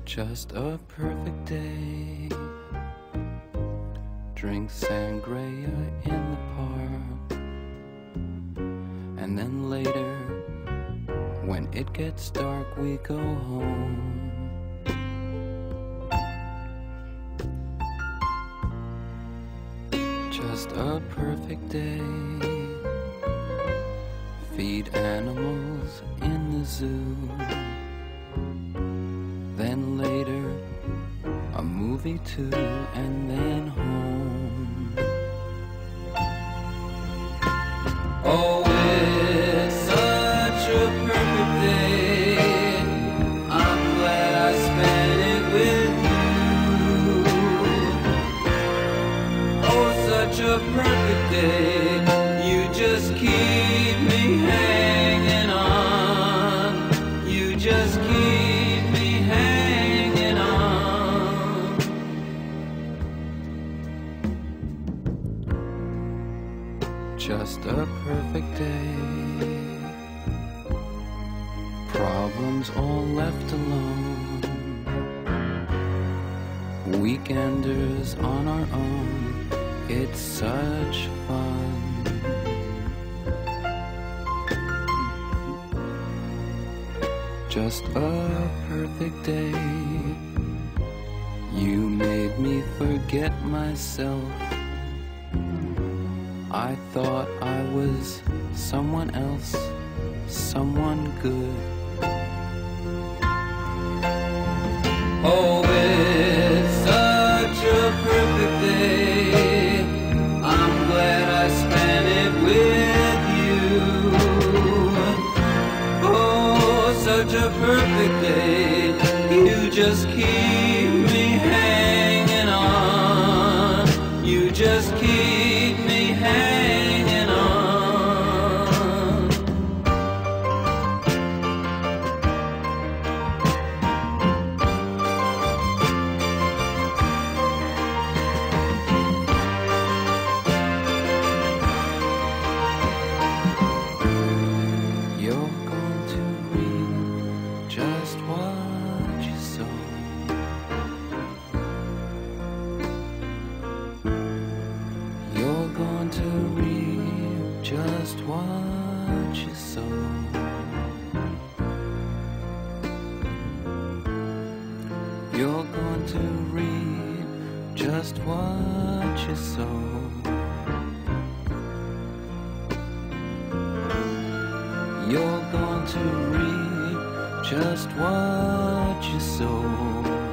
Just a perfect day. Drink sangria in the park, and then later, when it gets dark, we go home. Just a perfect day. Feed animals in the zoo. Then later, a movie too, and then home. Oh, it's such a perfect day. I'm glad I spent it with you. Oh, such a perfect day. You just keep me hanging on. You just keep me hanging on. Just a perfect day. Problems all left alone. Weekenders on our own. It's such fun. Just a perfect day. You made me forget myself. I thought I was someone else, someone good. Oh, it's such a perfect day. I'm glad I spent it with you. Oh, such a perfect day. You just keep me hanging on. You just keep me hanging on. You're going to reap just what you sow. You're going to reap just what you sow. You're going to reap just what you sow. You're going to reap just what you sow.